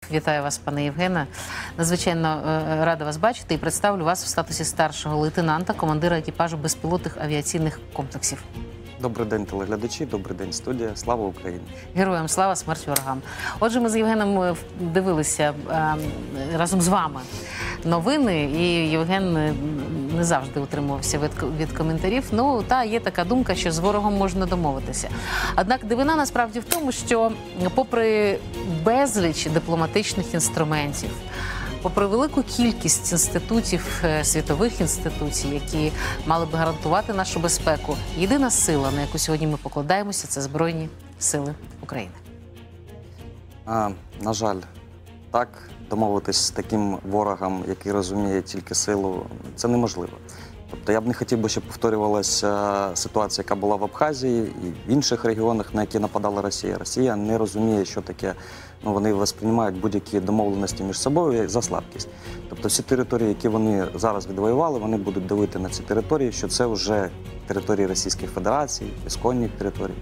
Вітаю вас, пане Євгене. Надзвичайно рада вас бачити і представлю вас в статусі старшого лейтенанта, командира екіпажу безпілотних авіаційних комплексів. Добрий день, телеглядачі, добрий день, студія. Слава Україні! Героям слава, смерть ворогам. Отже, ми з Євгеном дивилися разом з вами новини, і Євген не завжди утримувався від коментарів. Ну, та є така думка, що з ворогом можна домовитися. Однак дивина насправді в тому, що попри безліч дипломатичних інструментів, попри велику кількість інститутів, світових інституцій, які мали б гарантувати нашу безпеку, єдина сила, на яку сьогодні ми покладаємося, це Збройні Сили України. На жаль, так, домовитись з таким ворогом, який розуміє тільки силу, це неможливо. Тобто я б не хотів би, щоб повторювалася ситуація, яка була в Абхазії і в інших регіонах, на які нападала Росія. Росія не розуміє, що таке, вони сприймають будь-які домовленості між собою за слабкість. Тобто всі території, які вони зараз відвоювали, вони будуть давити на ці території, що це вже території Російської Федерації, ісконні території.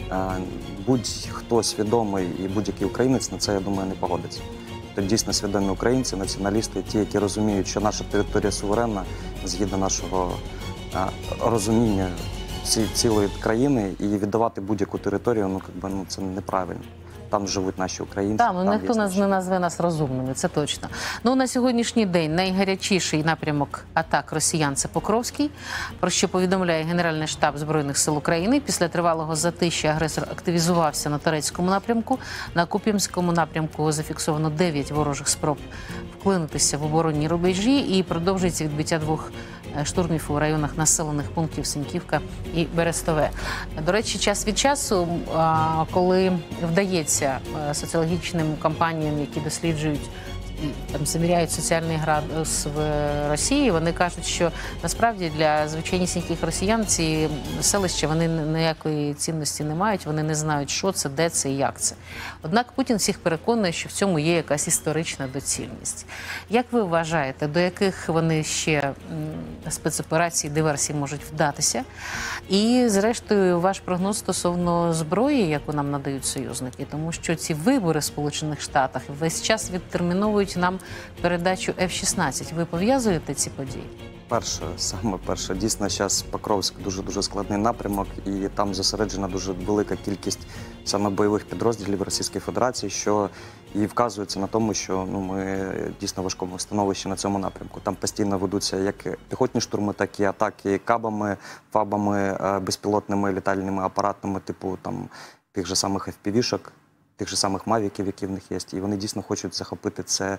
Будь-хто свідомий і будь-який українець на це, я думаю, не погодиться. Тобто дійсно свідомі українці, націоналісти, ті, які розуміють, що наша територія суверенна, згідно нашого розуміння цілої країни, і віддавати будь-яку територію, це неправильно. Там живуть наші українці. Так, ніхто не назве нас розумними, це точно. Ну, на сьогоднішній день найгарячіший напрямок атак росіян – це Покровський, про що повідомляє Генеральний штаб Збройних сил України. Після тривалого затища агресор активізувався на Торецькому напрямку. На Куп'янському напрямку зафіксовано 9 ворожих спроб вклинитися в оборонні рубежі і продовжується відбиття 2 штурмів у районах населених пунктів Синьківка і Берестове. До речі, час від часу, коли вдається соціологічним компаніям, які досліджують і там заміряють соціальний градус в Росії, вони кажуть, що насправді для звичайнісіньких росіян ці селища, вони ніякої цінності не мають, вони не знають, що це, де це і як це. Однак Путін всіх переконує, що в цьому є якась історична доцільність. Як ви вважаєте, до яких вони ще спецоперацій, диверсій можуть вдатися? І, зрештою, ваш прогноз стосовно зброї, яку нам надають союзники, тому що ці вибори в Сполучених Штатах весь час відтерміновують нам передачу F-16. Ви пов'язуєте ці події? Саме перше. Дійсно, зараз Покровськ дуже складний напрямок, і там зосереджена дуже велика кількість саме бойових підрозділів Російської Федерації, що і вказується на тому, що ми дійсно в важкому становищі на цьому напрямку. Там постійно ведуться як піхотні штурми, так і атаки кабами, фабами, безпілотними літальними апаратами, типу тих же самих FPV-шок, тих же самих мавіків, які в них є. І вони дійсно хочуть захопити це,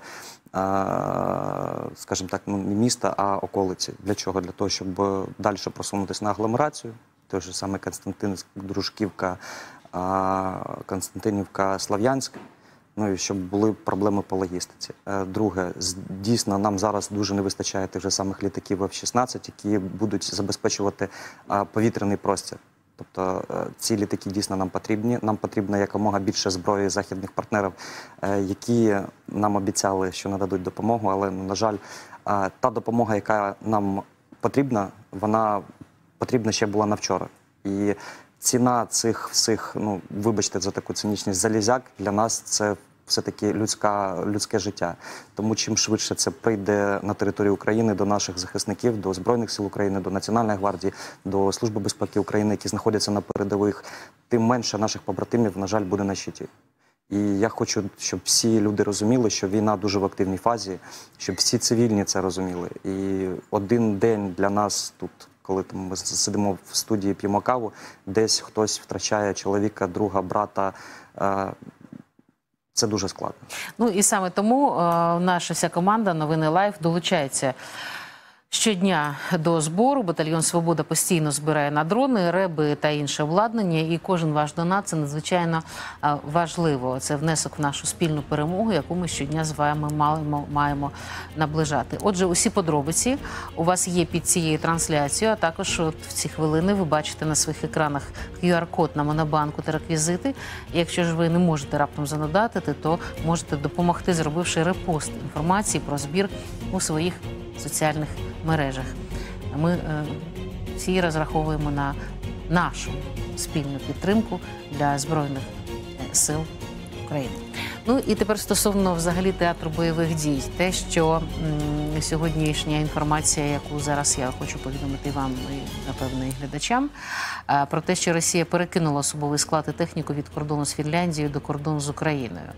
скажімо так, не місто, а околиці. Для чого? Для того, щоб далі просунутися на агломерацію. Той же саме Константинівка, Дружківка, Константинівка, Слов'янськ. Ну і щоб були проблеми по логістиці. Друге, дійсно, нам зараз дуже не вистачає тих же самих літаків F-16, які будуть забезпечувати повітряний простір. Тобто ці літаки дійсно нам потрібні. Нам потрібно якомога більше зброї західних партнерів, які нам обіцяли, що нададуть допомогу. Але, на жаль, та допомога, яка нам потрібна, вона потрібна ще була на вчора. І ціна цих всіх, вибачте за таку цинічність, залізяк для нас – це все-таки людське життя. Тому чим швидше це прийде на територію України до наших захисників, до Збройних сил України, до Національної гвардії, до Служби безпеки України, які знаходяться на передових, тим менше наших побратимів, на жаль, буде на щиті. І я хочу, щоб всі люди розуміли, що війна дуже в активній фазі, щоб всі цивільні це розуміли. І один день для нас тут, коли ми сидимо в студії, п'ємо каву, десь хтось втрачає чоловіка, друга, брата. Це дуже складно. Ну і саме тому наша вся команда «Новини Лайв» долучається щодня до збору. Батальйон «Свобода» постійно збирає на дрони, реби та інше обладнання. І кожен ваш донат – це надзвичайно важливо. Це внесок в нашу спільну перемогу, яку ми щодня з вами маємо наближати. Отже, усі подробиці у вас є під цією трансляцією, а також в ці хвилини ви бачите на своїх екранах QR-код на Монобанку та реквізити. Якщо ж ви не можете раптом занадатити, то можете допомогти, зробивши репост інформації про збір у своїх соціальних мережах. Ми всі розраховуємо на нашу спільну підтримку для Збройних сил України. Ну і тепер стосовно взагалі театру бойових дій. Те, що сьогоднішня інформація, яку зараз я хочу повідомити вам і, напевно, і глядачам, про те, що Росія перекинула особовий склад і техніку від кордону з Фінляндією до кордону з Україною.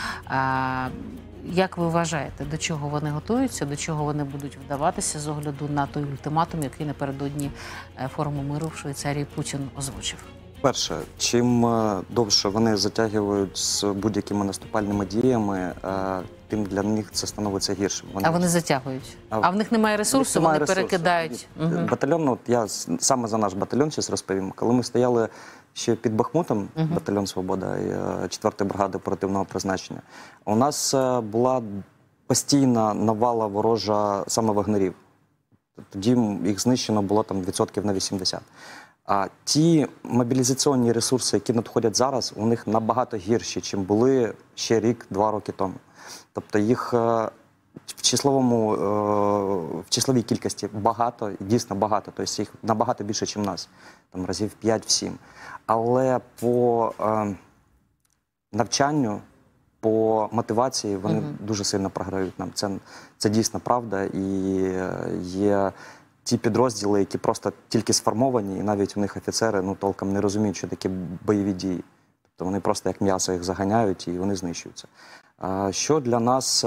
Як ви вважаєте, до чого вони готуються, до чого вони будуть вдаватися з огляду на той ультиматум, який напередодні форуму миру в Швейцарії Путін озвучив? Перше, чим довше вони затягують з будь-якими наступальними діями, тим для них це становиться гіршим. А вони затягують? А в них немає ресурсу, вони перекидають? Батальйон, от я саме за наш батальйон зараз розповім. Коли ми стояли ще під Бахмутом, батальйон «Свобода» і 4-ї бригади оперативного призначення, у нас була постійна навала ворожа саме вагнерів. Тоді їх знищено було там відсотків на 80. А ті мобілізаційні ресурси, які надходять зараз, у них набагато гірші, чим були ще рік-два роки тому. Тобто їх в числовій кількості багато, дійсно багато, тобто їх набагато більше, ніж нас, там разів 5-7. Але по навчанню, по мотивації вони дуже сильно програють нам. Це дійсно правда, і є ті підрозділи, які просто тільки сформовані, і навіть у них офіцери толком не розуміють, що таке бойові дії. Тобто вони просто як м'ясо їх заганяють і вони знищуються. Що для нас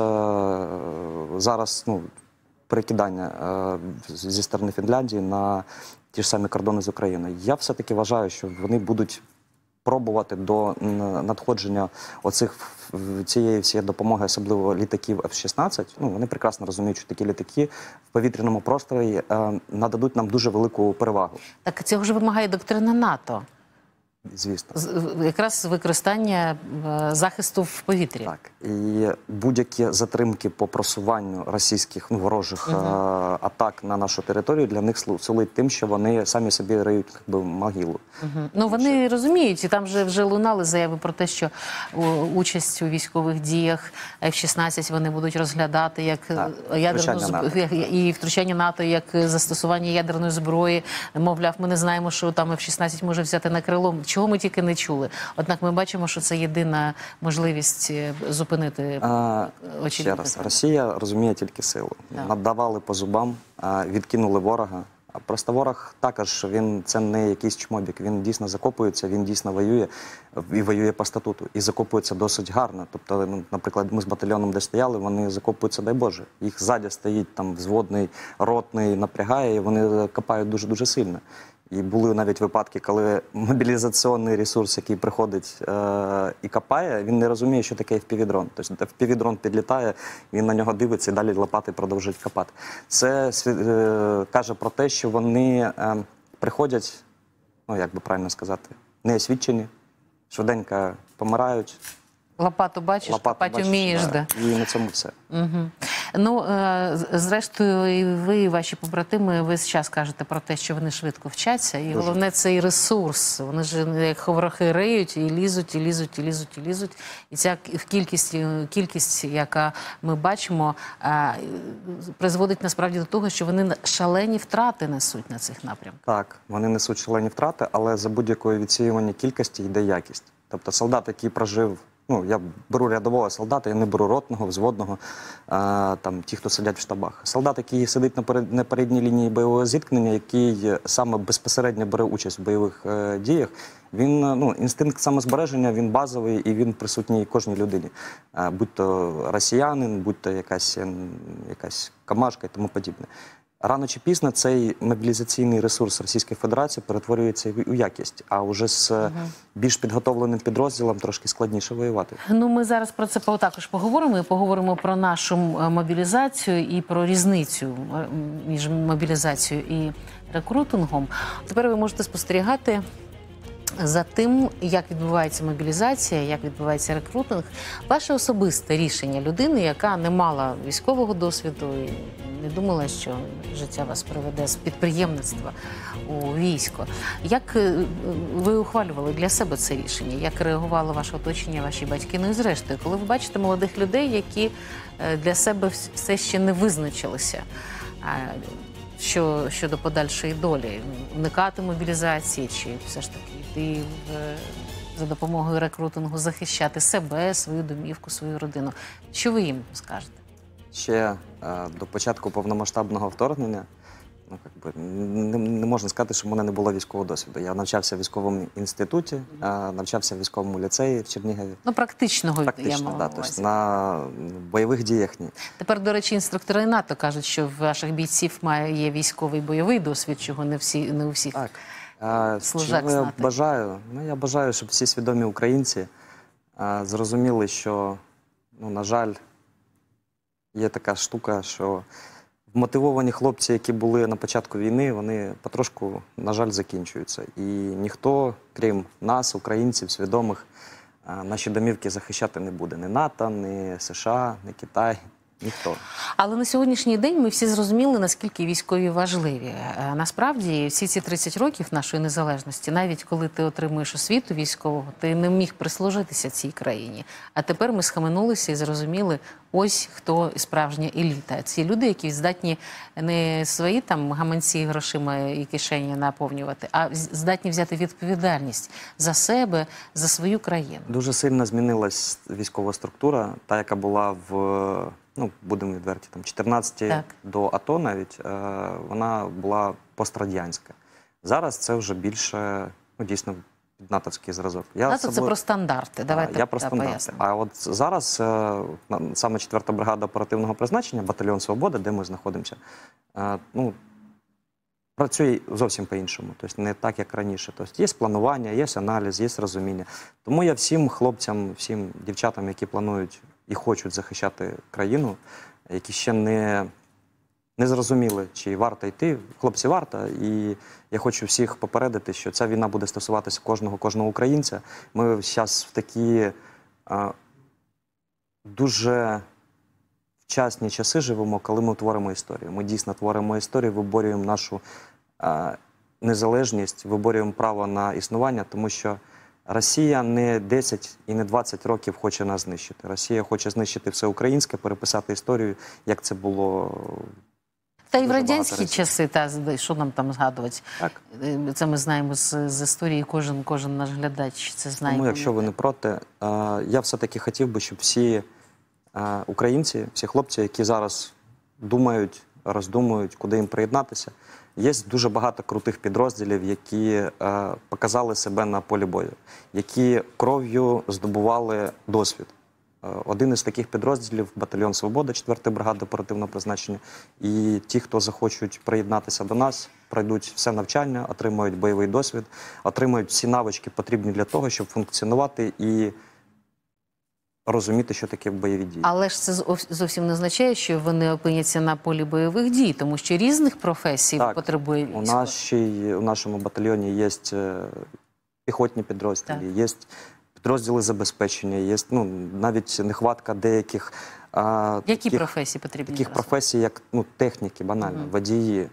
зараз перекидання зі сторони Фінляндії на ті ж самі кордони з Україною? Я все-таки вважаю, що вони будуть пробувати до надходження цієї всієї допомоги, особливо літаків F-16. Вони прекрасно розуміють, що такі літаки в повітряному просторі нададуть нам дуже велику перевагу. Так цього ж вимагає доктрина НАТО. Звісно. Якраз використання захисту в повітрі. Так. І будь-які затримки по просуванню російських ворожих атак на нашу територію для них сулить тим, що вони самі собі риють могилу. Вони розуміють, і там вже лунали заяви про те, що участь у військових діях F-16 вони будуть розглядати як і втручання НАТО як застосування ядерної зброї. Мовляв, ми не знаємо, що там F-16 може взяти на крило. Чого ми тільки не чули. Однак ми бачимо, що це єдина можливість зупинити очі. Ще раз, Росія розуміє тільки силу. Надавали по зубам, відкинули ворога. Просто ворог також, це не якийсь чмобік, він дійсно закопується, він дійсно воює і воює по статуту. І закопується досить гарно. Тобто, наприклад, ми з батальйоном, де стояли, вони закопуються, дай Боже. Їх ззаді стоїть там взводний, ротний, напрягає, і вони копають дуже-дуже сильно. І були навіть випадки, коли мобілізаційний ресурс, який приходить і копає, він не розуміє, що таке FPV-дрон. Тобто FPV-дрон підлітає, він на нього дивиться і далі лопати продовжують копати. Це каже про те, що вони приходять, як би правильно сказати, неосвічені, швиденько помирають. Лопату бачиш, копати вмієш. І на цьому все. Зрештою, і ви, і ваші побратими весь час кажете про те, що вони швидко вчаться. І головне, це і ресурс. Вони ж як ховрахи риють, і лізуть, і лізуть, і лізуть, і лізуть. І ця кількість, яка ми бачимо, призводить насправді до того, що вони шалені втрати несуть на цих напрямках. Так, вони несуть шалені втрати, але за будь-якої відсіювання кількості йде якість. Тобто солдат, який прожив, я беру рядового солдата, я не беру ротного, взводного, ті, хто сидять в штабах. Солдат, який сидить на передній лінії бойового зіткнення, який саме безпосередньо бере участь в бойових діях, інстинкт самозбереження, він базовий і він присутній кожній людині. Будь-то росіянин, будь-то якась камашка і тому подібне. Рано чи пізно цей мобілізаційний ресурс Російської Федерації перетворюється у якість, а вже з більш підготовленим підрозділом трошки складніше воювати. Ми зараз про це також поговоримо, і поговоримо про нашу мобілізацію і про різницю між мобілізацією і рекрутингом. Тепер ви можете спостерігати за тим, як відбувається мобілізація, як відбувається рекрутинг. Ваше особисте рішення людини, яка не мала військового досвіду і не думала, що життя вас приведе з підприємництва у військо. Як ви ухвалювали для себе це рішення? Як реагувало ваше оточення, ваші батьки? І зрештою, коли ви бачите молодих людей, які для себе все ще не визначилися щодо подальшої долі, уникати мобілізації чи все ж таки йти за допомогою рекрутингу захищати себе, свою домівку, свою родину. Що ви їм скажете? Ще до початку повномасштабного вторгнення, ну, не можна сказати, що в мене не було військового досвіду. Я навчався в військовому інституті, навчався в військовому ліцеї в Чернігові. Ну, практичного я Практично, мала да, на тобто увазі. на бойових діях ні. Тепер, до речі, інструктори НАТО кажуть, що в ваших бійців є військовий бойовий досвід, чого не у всіх. Так. Служак Чого я знати. бажаю? Ну, я бажаю, щоб всі свідомі українці зрозуміли, що, ну, на жаль, є така штука, що вмотивовані хлопці, які були на початку війни, вони потрошку, на жаль, закінчуються. І ніхто, крім нас, українців, свідомих, наші домівки захищати не буде. Ні НАТО, ні США, ні Китай. Ніхто. Але на сьогоднішній день ми всі зрозуміли, наскільки військові важливі. Насправді, всі ці 30 років нашої незалежності, навіть коли ти отримуєш освіту військового, ти не міг прислужитися цій країні. А тепер ми схаменулися і зрозуміли, ось хто справжня еліта. Ці люди, які здатні не свої там гаманці грошима і кишені наповнювати, а здатні взяти відповідальність за себе, за свою країну. Дуже сильно змінилась військова структура, та, яка була в, ну, будемо відверті, там 14 до АТО навіть, вона була пострадянська. Зараз це вже більше, ну, дійсно, натовський зразок. НАТО – це про стандарти, давайте я про стандарти. пояснимо. А от зараз саме 4-та бригада оперативного призначення, батальйон «Свобода», де ми знаходимося, ну, працює зовсім по-іншому, тобто не так, як раніше. Тобто є планування, є аналіз, є розуміння. Тому я всім хлопцям, всім дівчатам, які планують і хочуть захищати країну, які ще не зрозуміли, чи варто йти. Хлопці, варто. І я хочу всіх попередити, що ця війна буде стосуватися кожного українця. Ми зараз в такі дуже вчасні часи живемо, коли ми творимо історію. Ми дійсно творимо історію, виборюємо нашу незалежність, виборюємо право на існування, тому що Росія не 10 і не 20 років хоче нас знищити. Росія хоче знищити все українське, переписати історію, як це було. Та й в радянські часи, що нам там згадувати, так. Це ми знаємо з історії, кожен наш глядач це знає. Тому, якщо ви не проти, я все-таки хотів би, щоб всі українці, всі хлопці, які зараз думають, роздумують, куди їм приєднатися, є дуже багато крутих підрозділів, які показали себе на полі бою, які кров'ю здобували досвід. Один із таких підрозділів – батальйон «Свобода», 4-та бригада оперативного призначення. І ті, хто захочуть приєднатися до нас, пройдуть все навчання, отримають бойовий досвід, отримають всі навички, потрібні для того, щоб функціонувати і розуміти, що таке бойові дії. Але ж це зовсім не означає, що вони опиняться на полі бойових дій, тому що різних професій потребує військо. У нашому батальйоні є піхотні підрозділи, є підрозділи забезпечення, є навіть нехватка деяких Які професії потрібні? Таких професій, як техніки, банально, водії,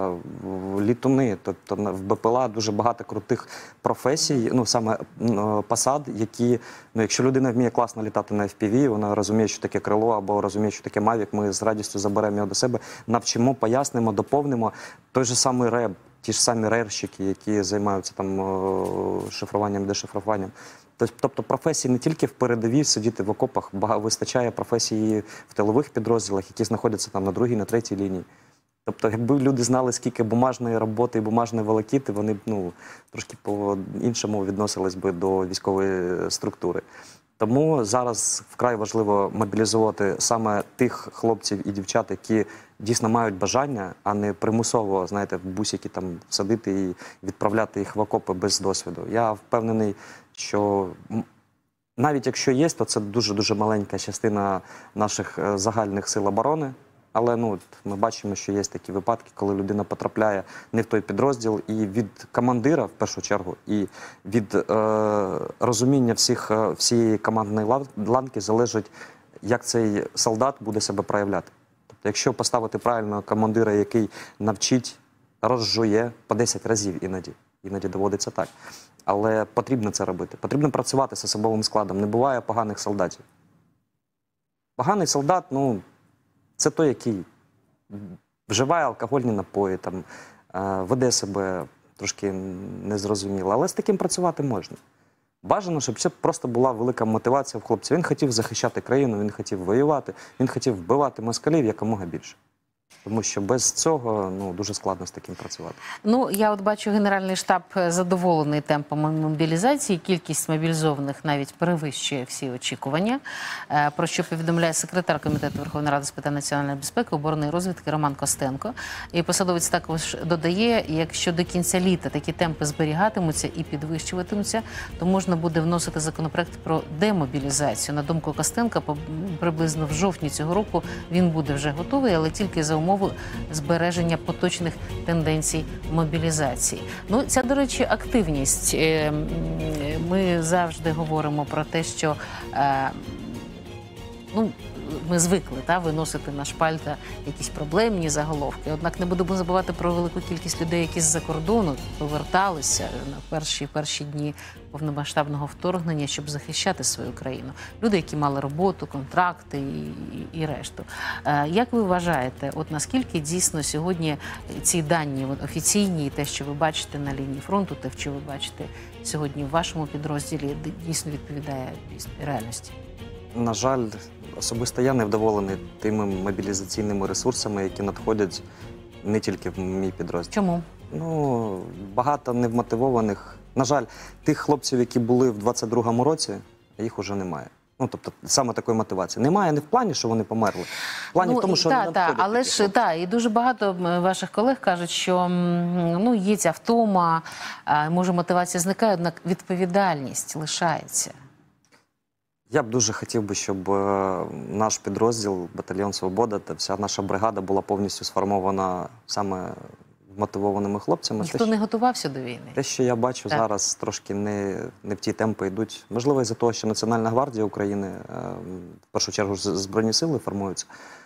літуни. Тобто в БПЛА дуже багато крутих професій, саме посад, які, якщо людина вміє класно літати на FPV, вона розуміє, що таке крило, або розуміє, що таке Mavic, ми з радістю заберемо його до себе, навчимо, пояснимо, доповнимо. Той же самий РЕБ, ті ж самі рерщики, які займаються там шифруванням, дешифруванням. Тобто професії не тільки в передовій сидіти в окопах, вистачає професій в тилових підрозділах, які знаходяться там на другій, на третій лінії. Тобто, якби люди знали, скільки бумажної роботи і бумажної волокіти, вони б трошки по-іншому відносились би до військової структури. Тому зараз вкрай важливо мобілізувати саме тих хлопців і дівчат, які дійсно мають бажання, а не примусово, знаєте, в бусики там садити і відправляти їх в окопи без досвіду. Я впевнений, що навіть якщо є, то це дуже-дуже маленька частина наших загальних сил оборони. Але ми бачимо, що є такі випадки, коли людина потрапляє не в той підрозділ, і від командира, в першу чергу, і від розуміння всієї командної ланки залежить, як цей солдат буде себе проявляти. Тобто, якщо поставити правильного командира, який навчить, розжує по 10 разів іноді доводиться так. Але потрібно це робити. Потрібно працювати з особовим складом. Не буває поганих солдатів. Поганий солдат, це той, який вживає алкогольні напої, веде себе трошки незрозуміло. Але з таким працювати можна. Бажано, щоб це просто була велика мотивація в хлопця. Він хотів захищати країну, він хотів воювати, він хотів вбивати москалів якомога більше. Тому що без цього дуже складно з таким працювати. Ну, я от бачу, Генеральний штаб задоволений темпами мобілізації. Кількість мобілізованих навіть перевищує всі очікування. Про що повідомляє секретар Комітету Верховної Ради з питань національної безпеки, оборони і розвідки Роман Костенко. І посадовець також додає, якщо до кінця літа такі темпи зберігатимуться і підвищуватимуться, то можна буде вносити законопроект про демобілізацію. На думку Костенка, приблизно в жовтні цього року він буде вже готовий, але тільки за умови збереження поточних тенденцій мобілізації. Ну, ця, до речі, активність. Ми завжди говоримо про те, що ми звикли виносити на шпальта якісь проблемні заголовки. Однак не будемо забувати про велику кількість людей, які з-за кордону поверталися на перші дні повномасштабного вторгнення, щоб захищати свою країну. Люди, які мали роботу, контракти і решту. Як ви вважаєте, от наскільки дійсно сьогодні ці дані офіційні і те, що ви бачите на лінії фронту, те, що ви бачите сьогодні в вашому підрозділі, дійсно відповідає реальності? На жаль, особисто я невдоволений тими мобілізаційними ресурсами, які надходять не тільки в мій підрозділ. Чому? Багато невмотивованих. На жаль, тих хлопців, які були в 22-му році, їх уже немає. Тобто, саме такої мотивації. Немає не в плані, що вони померли, в плані в тому, що не надходять. Але ж, і дуже багато ваших колег кажуть, що є ця втома, може мотивація зникає, однак відповідальність лишається. Я б дуже хотів би, щоб наш підрозділ, батальйон «Свобода» та вся наша бригада була повністю сформована саме мотивованими хлопцями. Ніхто не готувався до війни? Те, що я бачу зараз, трошки не в ті темпи йдуть. Можливо, із-за того, що Національна гвардія України, в першу чергу, Збройні сили формуються,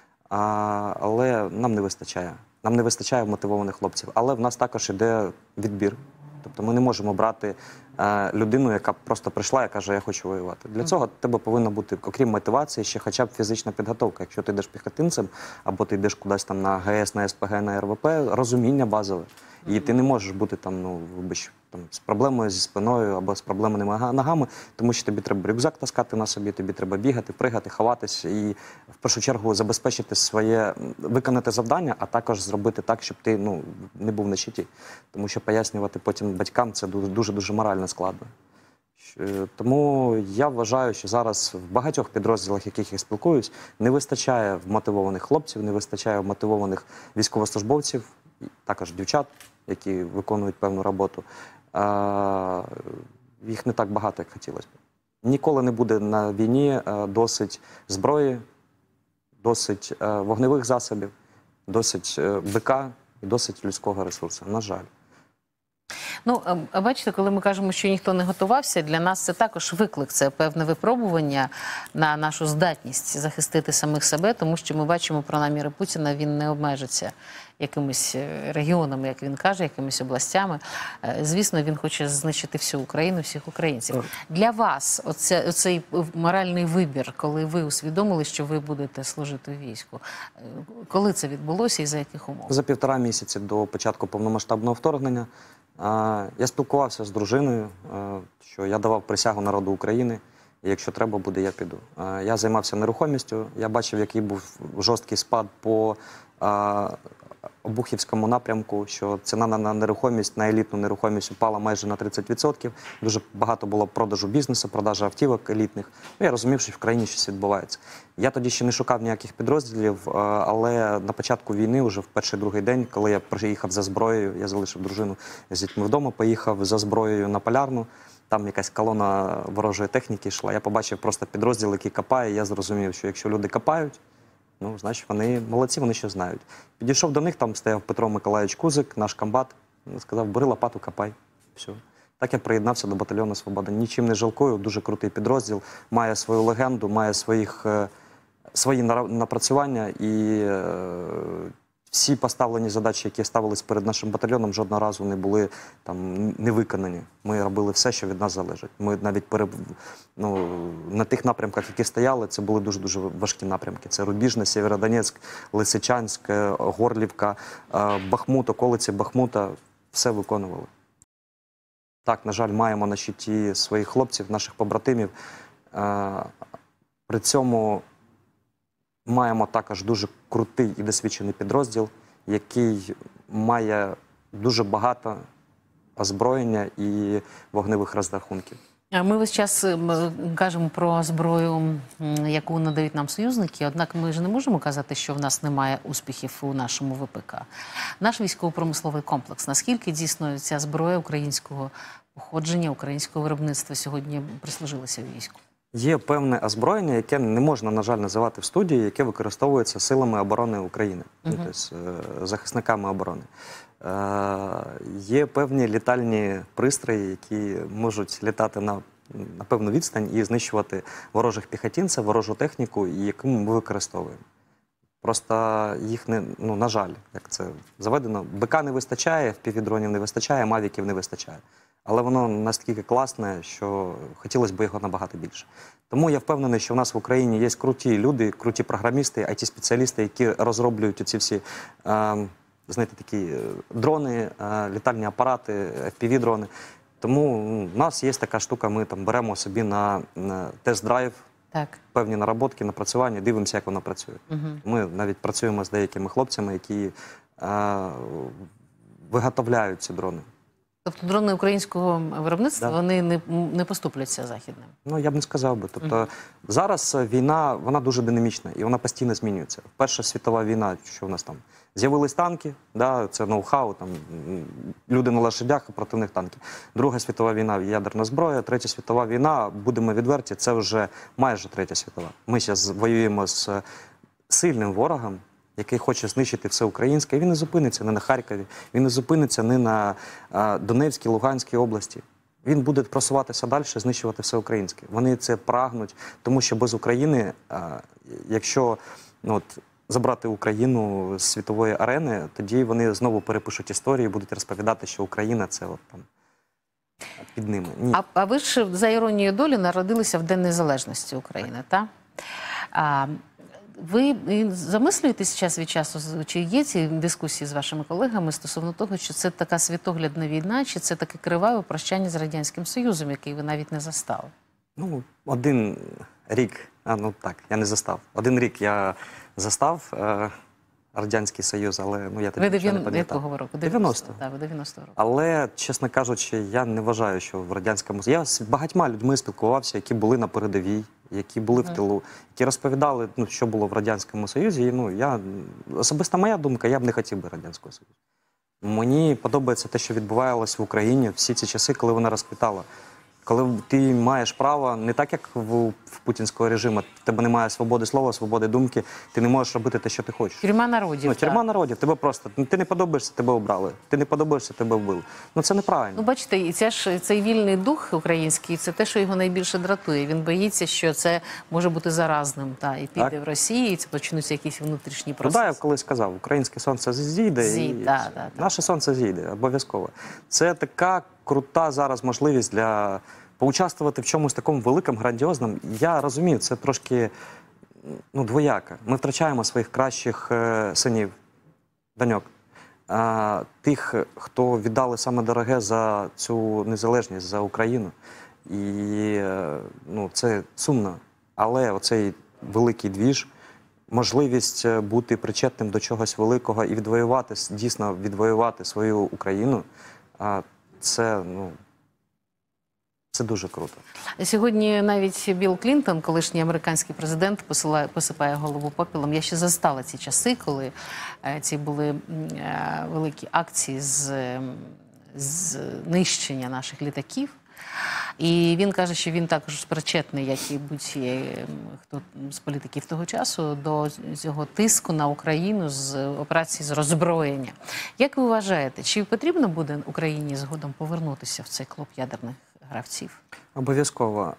але нам не вистачає. Нам не вистачає мотивованих хлопців. Але в нас також іде відбір. Тобто ми не можемо брати людину, яка просто прийшла і каже, я хочу воювати. Для цього в тебе повинна бути, окрім мотивації, ще хоча б фізична підготовка. Якщо ти йдеш піхотинцем, або ти йдеш кудись там на ГС, на СПГ, на РВП, розуміння базове. І ти не можеш бути там, з проблемою зі спиною або з проблемними ногами, тому що тобі треба рюкзак таскати на собі, тобі треба бігати, пригати, ховатись і в першу чергу забезпечити виконати завдання, а також зробити так, щоб ти не був на щиті. Тому що пояснювати потім батькам це дуже-дуже морально складно. Тому я вважаю, що зараз в багатьох підрозділах, яких я спілкуюсь, не вистачає вмотивованих хлопців, не вистачає вмотивованих військовослужбовців, також дівчат, які виконують певну роботу. Їх не так багато, як хотілося б. Ніколи не буде на війні досить зброї, досить вогневих засобів, досить БК і досить людського ресурсу, на жаль. Бачите, коли ми кажемо, що ніхто не готувався, для нас це також виклик, це певне випробування на нашу здатність захистити самих себе, тому що ми бачимо про наміри Путіна, він не обмежиться якимись регіонами, як він каже, якимись областями. Звісно, він хоче знищити всю Україну, всіх українців. Для вас оцей моральний вибір, коли ви усвідомили, що ви будете служити у війську, коли це відбулося і за яких умов? За 1,5 місяці до початку повномасштабного вторгнення я спілкувався з дружиною, що я давав присягу народу України, і якщо треба буде, я піду. Я займався нерухомістю, я бачив, який був жорсткий спад по Обухівському напрямку, що ціна на нерухомість, на елітну нерухомість упала майже на 30%. Дуже багато було продажу бізнесу, продажу автівок елітних. Я розумів, що в країні щось відбувається. Я тоді ще не шукав ніяких підрозділів, але на початку війни, вже в перший-другий день, коли я приїхав за зброєю, я залишив дружину з дітьми вдома, поїхав за зброєю на Полярну, там якась колона ворожої техніки йшла. Я побачив просто підрозділ, який копає, і я зрозумів, що якщо люди копають, значить, вони молодці, вони що знають. Підійшов до них, там стояв Петро Миколайович Кузик, наш комбат, сказав, бери лопату, копай. Все. Так я приєднався до батальйону «Свобода». Нічим не жалкую, дуже крутий підрозділ, має свою легенду, має свої напрацювання і всі поставлені задачі, які ставились перед нашим батальйоном, жодного разу не були не виконані. Ми робили все, що від нас залежить. Ми навіть на тих напрямках, які стояли, це були дуже-дуже важкі напрямки. Це Рубіжне, Сєвєродонецьк, Лисичанськ, Горлівка, Бахмут, околиці Бахмута. Все виконували. Так, на жаль, маємо на щиті своїх хлопців, наших побратимів. При цьому маємо також дуже крутий і досвідчений підрозділ, який має дуже багато озброєння і вогневих розрахунків. Ми весь час кажемо про зброю, яку надають нам союзники, однак ми ж не можемо казати, що в нас немає успіхів у нашому ВПК. Наш військово-промисловий комплекс, наскільки дійсно ця зброя українського походження, українського виробництва сьогодні прислужилася в війську? Є певне озброєння, яке не можна, на жаль, називати в студії, яке використовується силами оборони України, тобто захисниками оборони. Є певні літальні пристрої, які можуть літати на певну відстань і знищувати ворожих піхотинців, ворожу техніку, і яку ми використовуємо. Просто їх не, на жаль, як це заведено, БК не вистачає, впівдронів не вистачає, мавіків не вистачає. Але воно настільки класне, що хотілося б його набагато більше. Тому я впевнений, що в нас в Україні є круті люди, круті програмісти, IT-спеціалісти, які розроблюють ці всі, знаєте, такі дрони, літальні апарати, FPV-дрони. Тому в нас є така штука, ми там беремо собі на тест-драйв, певні наработки, напрацювання, дивимося, як воно працює. Ми навіть працюємо з деякими хлопцями, які виготовляють ці дрони. Тобто дрони українського виробництва, вони не поступляться західним? Ну, я б не сказав би. Тобто зараз війна, вона дуже динамічна, і вона постійно змінюється. Перша світова війна, що в нас там? З'явились танки, це ноу-хау, там люди на лошадях, а проти них танки. Друга світова війна – ядерна зброя. Третя світова війна, будемо відверті, це вже майже третя світова. Ми зараз воюємо з сильним ворогом, який хоче знищити все українське. І він не зупиниться не на Харкові, він не зупиниться не на Донецькій, Луганській області. Він буде просуватися далі, знищувати все українське. Вони це прагнуть, тому що без України, якщо забрати Україну з світової арени, тоді вони знову перепишуть історію і будуть розповідати, що Україна – це там під ними. Ні. А ви ж, за іронією долі, народилися в День Незалежності України, так? Ви замислюєтесь час від часу, чи є ці дискусії з вашими колегами стосовно того, що це така світоглядна війна, чи це таке криваве прощання з Радянським Союзом, який ви навіть не застали? Один рік, я не застав. Один рік я застав Радянський Союз, але я тоді нічого не пам'ятав. Якого року? 90-го. Так, 90-го року. Але, чесно кажучи, я не вважаю, що в Радянському Союзі... Я з багатьма людьми спілкувався, які були на передовій, які були в тилу, які розповідали, що було в Радянському Союзі. І, особисто моя думка, я б не хотів би Радянського Союзу. Мені подобається те, що відбувалося в Україні всі ці часи, коли вона розквітала. Коли ти маєш право, не так, як в путінського режиму, в тебе немає свободи слова, свободи думки, ти не можеш робити те, що ти хочеш. Тюрма народів. Тюрма народів, тебе просто, ти не подобаєшся, тебе обрали, ти не подобаєшся, тебе вбили. Це неправильно. Бачите, і цей вільний дух український, це те, що його найбільше дратує. Він боїться, що це може бути заразним, і піде в Росії, і це почнуться якісь внутрішні процеси. Я колись сказав, українське сонце зійде, і наше сонце зійде, обов'язково. Це така крута зараз можливість для поучаствувати в чомусь такому великому, грандіозному. Я розумію, це трошки двояко. Ми втрачаємо своїх кращих синів, доньок. Тих, хто віддали саме дороге за цю незалежність, за Україну. І це сумно. Але оцей великий двіж, можливість бути причетним до чогось великого і відвоювати, дійсно відвоювати свою Україну, це дуже круто. Сьогодні навіть Білл Клінтон, колишній американський президент, посипає голову попілом. Я ще застала ці часи, коли ці були великі акції з знищення наших літаків. І він каже, що він також причетний, як і будь-хто з політиків того часу, до цього тиску на Україну з операції з роззброєння. Як ви вважаєте, чи потрібно буде Україні згодом повернутися в цей клуб ядерних гравців? Обов'язково.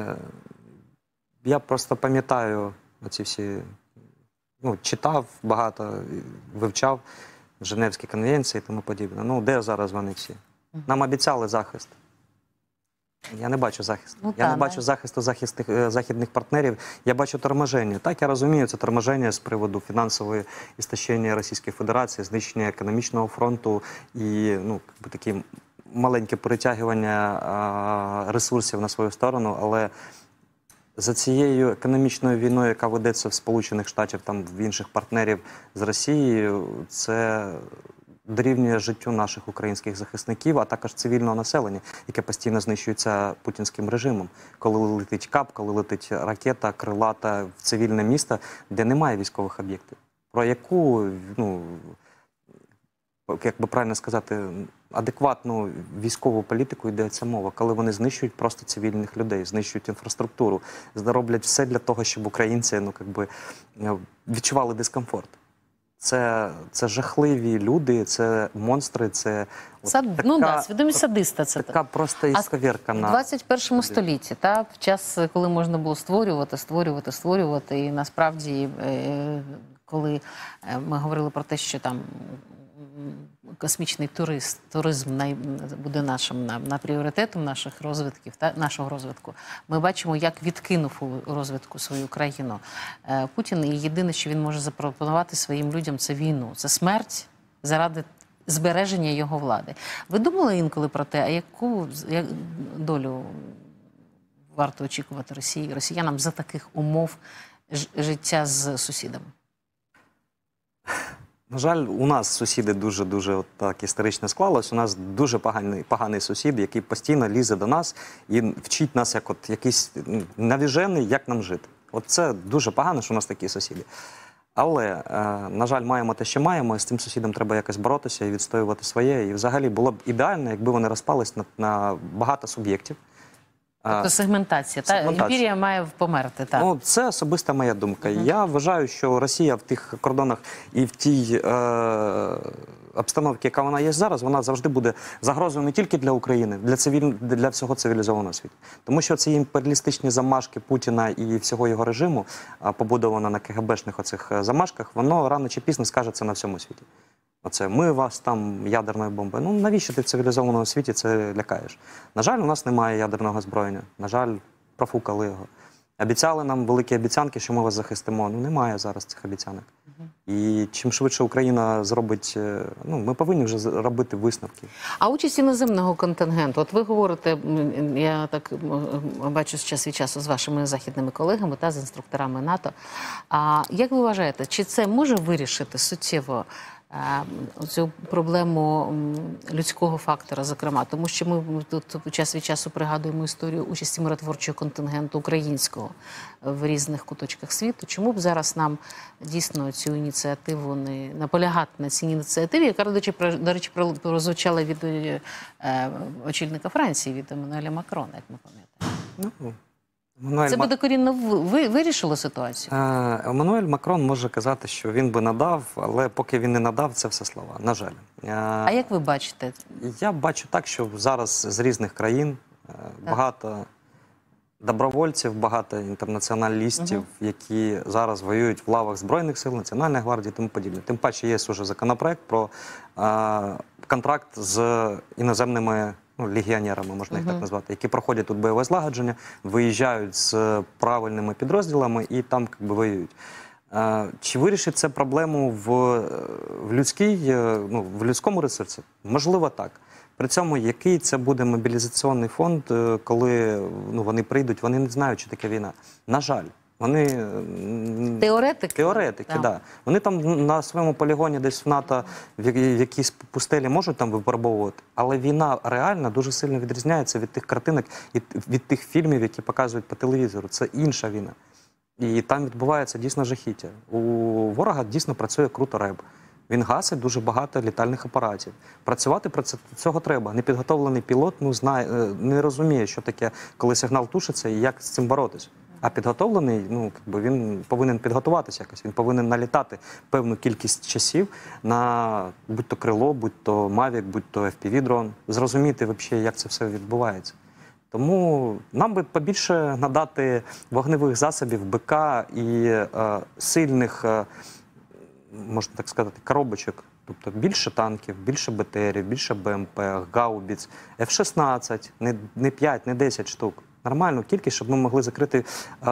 Я просто пам'ятаю оці всі, читав багато, вивчав Женевські конвенції і тому подібне. Де зараз вони всі? Нам обіцяли захист. Я не бачу захисту. Я не бачу захисту західних партнерів. Я бачу торможення. Так, я розумію, це торможення з приводу фінансової істощення Російської Федерації, знищення економічного фронту і такий маленьке перетягування ресурсів на свою сторону, але за цією економічною війною, яка ведеться в Сполучених Штатах, там в інших партнерів з Росією, це дорівнює життю наших українських захисників, а також цивільного населення, яке постійно знищується путінським режимом. Коли летить кап, коли летить ракета, крилата в цивільне місто, де немає військових об'єктів. Про яку, ну, як би правильно сказати, адекватну військову політику йдеться мова, коли вони знищують просто цивільних людей, знищують інфраструктуру, роблять все для того, щоб українці, ну, якби, відчували дискомфорт. Це жахливі люди, це монстри, це свідомість садиста. Це така просто істовірка. В 21 столітті, та, в час, коли можна було створювати, і насправді, коли ми говорили про те, що там космічний туризм буде нашим на пріоритетом нашого розвитку. Ми бачимо, як відкинув у розвитку свою країну Путін. І єдине, що він може запропонувати своїм людям, це війну, це смерть заради збереження його влади. Ви думали інколи про те, а яку долю варто очікувати росіянам за таких умов життя з сусідами? На жаль, у нас сусіди дуже так історично склалось. У нас дуже поганий сусід, який постійно лізе до нас і вчить нас як якийсь навіжений, як нам жити. От це дуже погано, що у нас такі сусіди. Але, на жаль, маємо те, що маємо, і з цим сусідом треба якось боротися і відстоювати своє. І взагалі було б ідеально, якби вони розпались на багато суб'єктів. Тобто сегментація. Імперія має померти. Так. Ну, це особиста моя думка. Я вважаю, що Росія в тих кордонах і в тій обстановці, яка вона є зараз, вона завжди буде загрозою не тільки для України, для всього цивілізованого світу. Тому що ці імперіалістичні замашки Путіна і всього його режиму, побудовано на КГБшних оцих замашках, воно рано чи пізно скажеться на всьому світі. Оце ми вас там ядерною бомбою. Ну навіщо ти в цивілізованому світі це лякаєш? На жаль, у нас немає ядерного озброєння. На жаль, профукали його. Обіцяли нам великі обіцянки, що ми вас захистимо. Ну немає зараз цих обіцянок. І чим швидше Україна зробить, ну ми повинні вже робити висновки. А участь іноземного контингенту, от ви говорите, я так бачу час від часу з вашими західними колегами та з інструкторами НАТО. А як ви вважаєте, чи це може вирішити суттєво цю проблему людського фактора, зокрема? Тому що ми тут час від часу пригадуємо історію участі миротворчого контингенту українського в різних куточках світу. Чому б зараз нам дійсно цю ініціативу не наполягати на цій ініціативі, яка, до речі, прозвучала від очільника Франції, від Еммануеля Макрона, як ми пам'ятаємо? Це би докорінно вирішило ситуацію? Еммануель Макрон може казати, що він би надав, але поки він не надав, це все слова, на жаль. А як ви бачите? Я бачу так, що зараз з різних країн багато добровольців, багато інтернаціоналістів, які зараз воюють в лавах Збройних сил, Національної гвардії і тому подібне. Тим паче є вже законопроект про контракт з іноземними легіонерами, можна їх так назвати, які проходять тут бойове злагодження, виїжджають з правильними підрозділами і там воюють. Чи вирішить це проблему в людському ресурсі? Можливо, так. При цьому, який це буде мобілізаційний фонд, коли вони прийдуть, вони не знають, що таке війна. На жаль. Вони теоретики, да. Вони там на своєму полігоні десь в НАТО в якійсь пустелі можуть там випробовувати, але війна реально дуже сильно відрізняється від тих картинок і від тих фільмів, які показують по телевізору. Це інша війна. І там відбувається дійсно жахіття. У ворога дійсно працює круто РЕБ. Він гасить дуже багато літальних апаратів. Працювати про цього треба. Непідготовлений пілот не розуміє, що таке, коли сигнал тушиться і як з цим боротися. А підготовлений, він повинен підготуватися якось, він повинен налітати певну кількість часів на будь-то крило, будь-то Мавік, будь-то FPV-дрон, зрозуміти взагалі, як це все відбувається. Тому нам би побільше надати вогневих засобів, БК і сильних, можна так сказати, коробочок. Тобто більше танків, більше БТРів, більше БМП, гаубіц, F-16, не 5, не 10 штук. Нормальну кількість, щоб ми могли закрити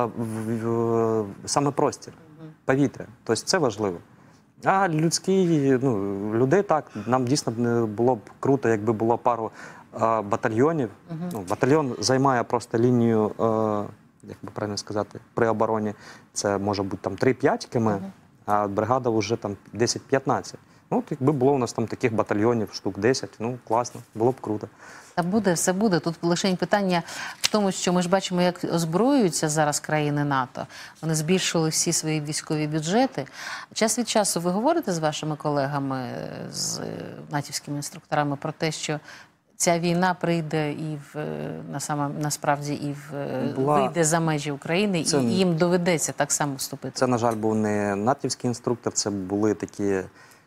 саме простір, повітря. Тобто це важливо. А людей так, нам дійсно було б круто, якби було пару батальйонів. Ну, батальйон займає просто лінію, як би правильно сказати, при обороні. Це може бути там 3-5 км, а бригада вже там 10-15. Ну, от якби було у нас там таких батальйонів, штук 10, ну, класно, було б круто. Та буде, все буде. Тут лише питання в тому, що ми ж бачимо, як озброюються зараз країни НАТО. Вони збільшили всі свої військові бюджети. Час від часу ви говорите з вашими колегами, з натівськими інструкторами про те, що ця війна прийде і насправді вийде за межі України, і їм доведеться так само вступити? Це, на жаль, був не натівський інструктор, це були такі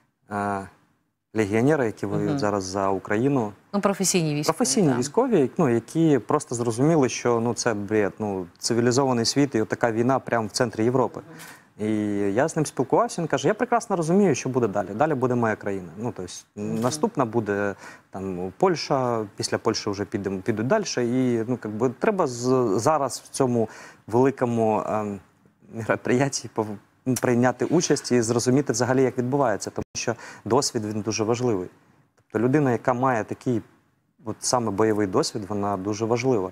легіонери, які воюють зараз за Україну. Ну, професійні військові. Професійні військові, ну, які просто зрозуміли, що ну, це бред, ну, цивілізований світ і така війна прямо в центрі Європи. І я з ним спілкувався, він каже, я прекрасно розумію, що буде далі. Далі буде моя країна. Ну, тобто, наступна буде там Польща, після Польщі вже підуть далі. І ну, якби, треба зараз в цьому великому мероприятті прийняти участь і зрозуміти взагалі, як відбувається. Тому що досвід, він дуже важливий. Тобто людина, яка має такий от саме бойовий досвід, вона дуже важлива.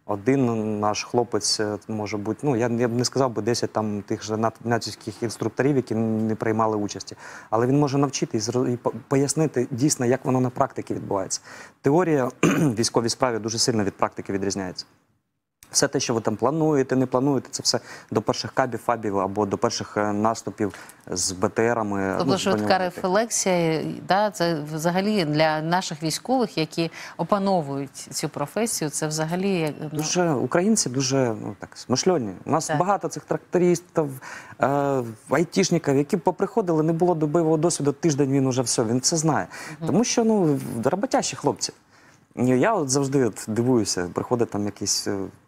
Один наш хлопець може бути, ну, я б не сказав би 10 там тих же натівських інструкторів, які не приймали участі, але він може навчити і пояснити дійсно, як воно на практиці відбувається. Теорія в військовій справі дуже сильно від практики відрізняється. Все те, що ви там плануєте, не плануєте, це все до перших кабів, фабів або до перших наступів з БТРами. Тобто швидка рефлексія, да, це взагалі для наших військових, які опановують цю професію, це взагалі... Дуже, українці дуже ну, так, смишльоні. У нас багато цих трактористів, айтішників, які поприходили, не було бойового досвіду, тиждень він уже все, він це знає. Тому що, ну, роботящі хлопці. Я от завжди дивуюся, приходить там якийсь...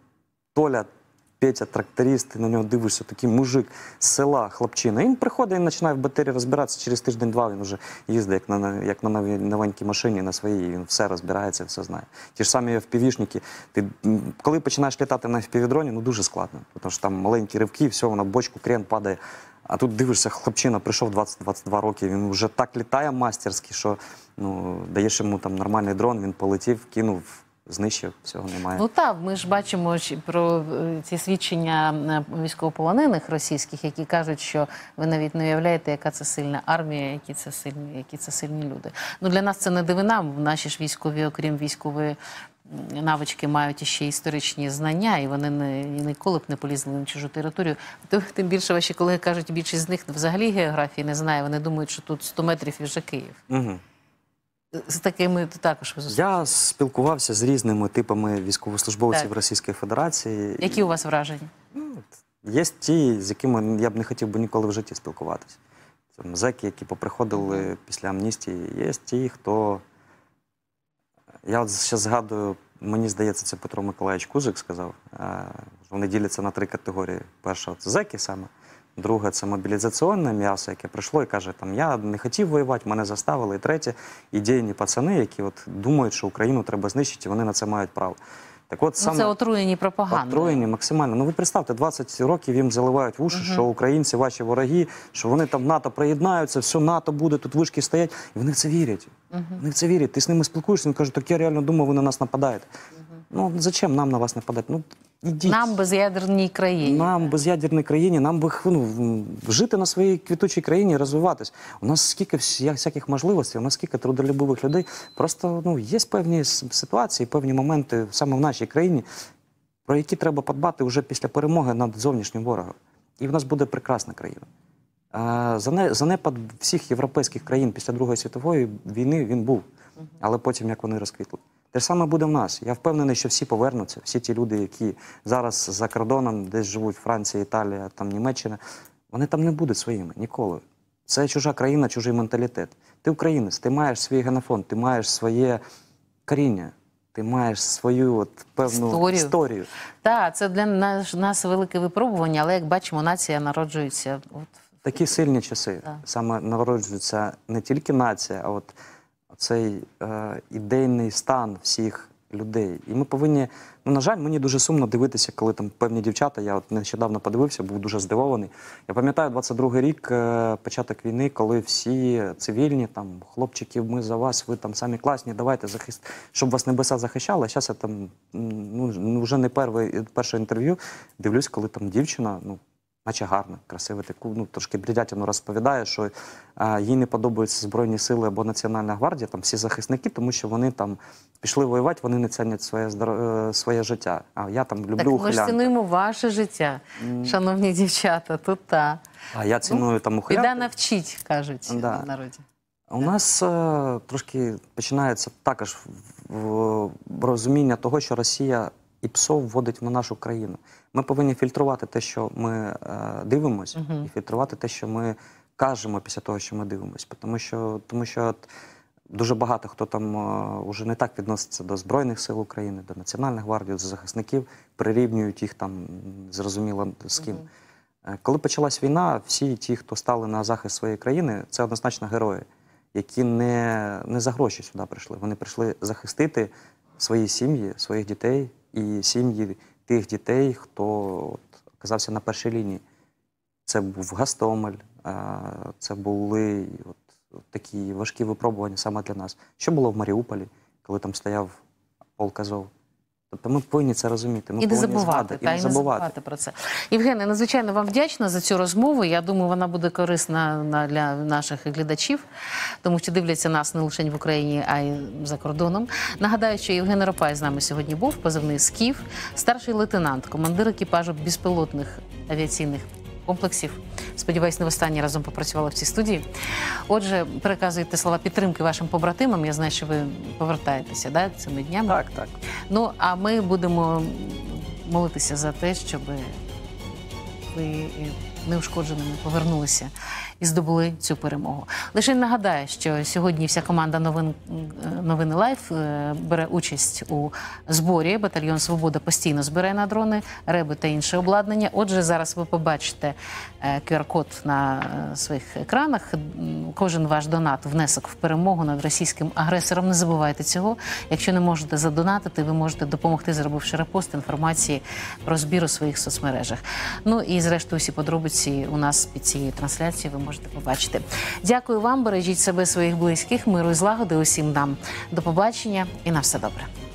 Толя, Петя, тракторист, ти на нього дивишся, такий мужик з села, хлопчина. Він приходить і починає в БТРі розбиратися, через тиждень-два він вже їздить, як на новенькій машині, на своїй, він все розбирається, все знає. Ті ж самі FPV-шники. Коли починаєш літати на FPV-дроні, ну дуже складно, тому що там маленькі ривки, все, на бочку, крен падає. А тут дивишся, хлопчина прийшов 20-22 роки, він вже так літає мастерськи, що ну, даєш йому там нормальний дрон, він полетів, кинув, знищив, всього немає. Ну так, ми ж бачимо про ці свідчення військовополонених російських, які кажуть, що ви навіть не уявляєте, яка це сильна армія, які це сильні люди. Ну для нас це не дивина, наші ж військові, окрім військової навички, мають іще історичні знання, і вони ніколи б не полізли на чужу територію. Тим більше ваші колеги кажуть, більшість з них взагалі географії не знає, вони думають, що тут 100 метрів і вже Київ. З такими також ви зустрічаєте? Я спілкувався з різними типами військовослужбовців Російської Федерації. Які у вас враження? Є ті, з якими я б не хотів би ніколи в житті спілкуватися. Це зеки, які поприходили після амністії. Є ті, хто... Я от ще згадую, мені здається, це Петро Миколаївич Кузик сказав, вони діляться на 3 категорії. Перша – це зеки саме. Друге – це мобілізаційне м'ясо, яке прийшло і каже, там, я не хотів воювати, мене заставили. І третє – ідейні пацани, які от думають, що Україну треба знищити, і вони на це мають право. Так от, саме... це отруєні пропагандою. Отруєні максимально. Ну ви представте, 20 років їм заливають в уші, що українці ваші вороги, що вони там в НАТО приєднаються, все НАТО буде, тут вишки стоять. І вони в це вірять. Вони в це вірять. Ти з ними спілкуєшся, він каже, так я реально думав, ви на нас нападаєте. Ну, зачем нам на вас нападати? Ну, ідіть. Нам без'ядерній країні. Нам без'ядерній країні, нам би жити на своїй квітучій країні і розвиватись. У нас скільки всяких можливостей, у нас скільки трудолюбивих людей. Просто є певні ситуації, певні моменти саме в нашій країні, про які треба подбати вже після перемоги над зовнішнім ворогом. І в нас буде прекрасна країна. Занепад всіх європейських країн після Другої світової війни він був. Але потім, як вони розквітли. Те ж саме буде в нас. Я впевнений, що всі повернуться, всі ті люди, які зараз за кордоном, десь живуть Франція, Італія, там Німеччина, вони там не будуть своїми ніколи. Це чужа країна, чужий менталітет. Ти українець, ти маєш свій генофонд, ти маєш своє коріння, ти маєш свою певну історію. Так, це для нас велике випробування, але, як бачимо, нація народжується. Такі сильні часи. Саме народжується не тільки нація, а цей ідейний стан всіх людей. І ми повинні, ну, на жаль, мені дуже сумно дивитися, коли там певні дівчата, я от нещодавно подивився, був дуже здивований. Я пам'ятаю 22-й рік, початок війни, коли всі цивільні, там, хлопчики, ми за вас, ви там самі класні, давайте, щоб вас небеса захищали. А зараз я там, ну, вже не перше інтерв'ю, дивлюсь, коли там дівчина, ну, наче гарна, красива, таку, ну, трошки бредятину розповідає, що їй не подобаються Збройні сили або Національна гвардія, там всі захисники, тому що вони там пішли воювати, вони не цінять своє життя. А я там люблю ухилянку. Так ми ж цінуємо ваше життя, шановні дівчата, тут та. А я ціную там ухилянку. Біда навчить, кажуть в народі. У нас трошки починається також розуміння того, що Росія і ПСО вводить на нашу країну. Ми повинні фільтрувати те, що ми дивимося, і фільтрувати те, що ми кажемо після того, що ми дивимося. Тому що дуже багато хто там уже не так відноситься до Збройних сил України, до Національної гвардії, до захисників, прирівнюють їх там, зрозуміло, з ким. Коли почалась війна, всі ті, хто стали на захист своєї країни, це однозначно герої, які не за гроші сюди прийшли. Вони прийшли захистити свої сім'ї, своїх дітей і сім'ї тих дітей, хто оказався на першій лінії. Це був Гостомель, це були такі важкі випробування саме для нас. Що було в Маріуполі, коли там стояв полк Азов? Тобто ми повинні це розуміти. Ми І не повинні забувати, і не забувати про це. Євгене, надзвичайно вам вдячна за цю розмову. Я думаю, вона буде корисна для наших глядачів, тому що дивляться нас не лише в Україні, а й за кордоном. Нагадаю, що Євген Ропай з нами сьогодні був, позивний «Скіф», старший лейтенант, командир екіпажу безпілотних авіаційних комплексів. Сподіваюсь, не востаннє разом попрацювали в цій студії. Отже, переказуйте слова підтримки вашим побратимам. Я знаю, що ви повертаєтеся цими днями. Так, так. Ну, а ми будемо молитися за те, щоб ви неушкодженими повернулися і здобули цю перемогу. Лише нагадаю, що сьогодні вся команда «Новини Лайф» бере участь у зборі. Батальйон «Свобода» постійно збирає на дрони, реби та інше обладнання. Отже, зараз ви побачите QR-код на своїх екранах. Кожен ваш донат – внесок в перемогу над російським агресором. Не забувайте цього. Якщо не можете задонатити, ви можете допомогти, зробивши репост інформації про збір у своїх соцмережах. Ну і, зрештою, всі подробиці у нас під цією трансляцією ви можете побачити. Дякую вам, бережіть себе, своїх близьких, миру і злагоди усім нам. До побачення і на все добре.